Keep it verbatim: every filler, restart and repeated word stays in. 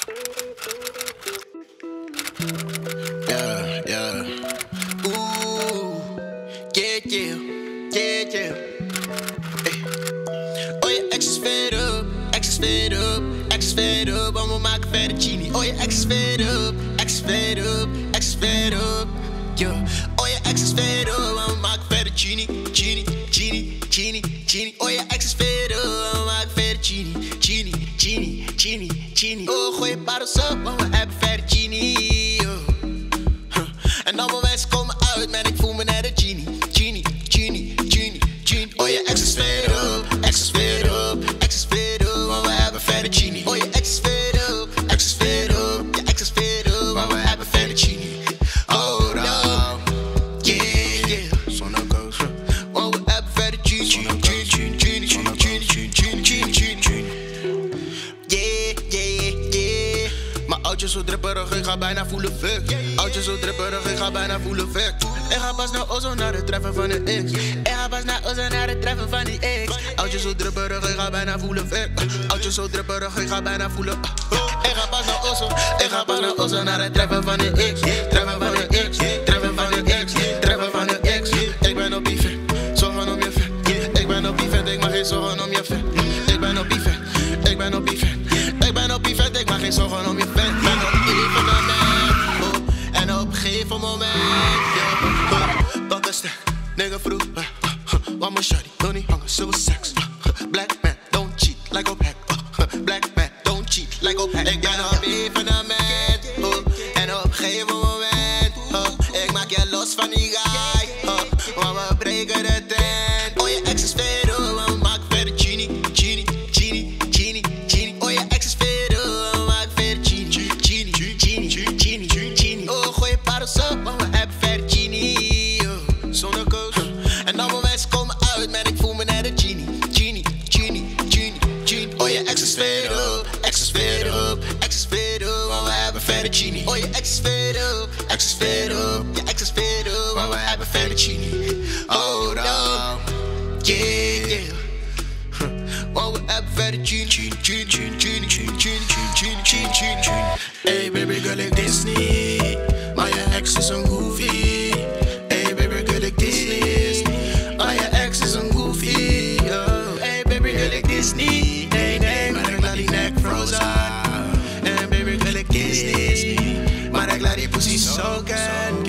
Yeah, yeah. Oeh, yeah, yeah, yeah, yeah. Hey. Oh, je ex is fed up, ex is fed up, ex is fed up. Want we maken verder genie. Oh, je ex is fed up, ex is fed up, ex is fed up. Yeah. Oh, je ex is fed up, want we maken verder genie, genie, genie, genie, genie. Oh, je ex is fed up, want we maken verder genie, genie, genie, genie, genie. Oh, gooi je parels op, want we hebben verder genie. En al mijn wensen komen uit, man, ik voel me net een genie. Genie, genie, genie, genie. Oh, je ex is fed up, ex is fed up, ex is fed up, want we hebben verder genie. Oh, je ex is fed up, ex is fed up, je ex is fed up, want we hebben verder genie. Oh, no, yeah, yeah. Zonnekoos, want we hebben verder genie. Genie, genie, genie, genie, genie, genie, genie, genie. Yeah, yeah, yeah. Mijn oudjes zo dripperig, ik ga bijna voelen fuck. Oudjes zo dripperig, ik ga bijna voelen fuck. Ik ga pas naar Ozo, naar het treffen van de X. Ik ga pas naar Ozo, naar het treffen van die X. Oudjes zo dripperig, ik ga bijna voelen fuck. Oudjes zo dripperig, ik ga bijna voelen. Ik ga pas naar Ozo, ik ga pas naar Ozo, naar het treffen van de X. Treffen van de X, treffen van de X, treffen van de X. Ik ben op die vent, zorgen om je vent. Ik ben op die vent, ik mag geen zorgen om je vent. Ik ben op die vent, ik ben op die vent. Ik ben op die vent, ik mag geen zorgen om je vent. Ben op die moment, oh, en op een gegeven moment, yo, oh, dat is stek, nigga vroeg, uh, uh, want mijn shawty wil niet hangen, ze wil seks. Uh, uh, black man, don't cheat, like op hack. Uh, uh, black man, don't cheat, like op hack. Ik ben op evenement, oh, en op een gegeven moment, oh, ik maak je los van die guy, oh, want we breken de tent. Oh, je ex is fed up, want we maken verder genie, genie, genie, genie, genie. Oh, je ex is fed up, want we maken verder genie, genie, genie, genie, genie, genie. Oh, gooi je parels op, want we hebben verder genie. Oh, zonnekoos, en al mijn wensen komen uit, man, ik voel me net een genie, genie, genie, genie, genie. Oh, je ex is fed up, ex is fed up, ex is fed up, want we hebben verder genie. Oh, je ex is fed up, ex is fed up, je ex is fed up, want we hebben verder genie. Oh, no, yeah, yeah. Want we hebben verder genie, genie, genie, genie, genie, genie, genie, genie, genie, genie. Hey baby girl, ik Disney, maar je ex is een goofy. Hey baby girl, ik Disney, maar je ex is een goofy. Oh. Hey baby girl, ik Disney, nee nee, maar ik laat die nek frozen. En baby girl, ik Disney, maar ik laat die pussy soaken.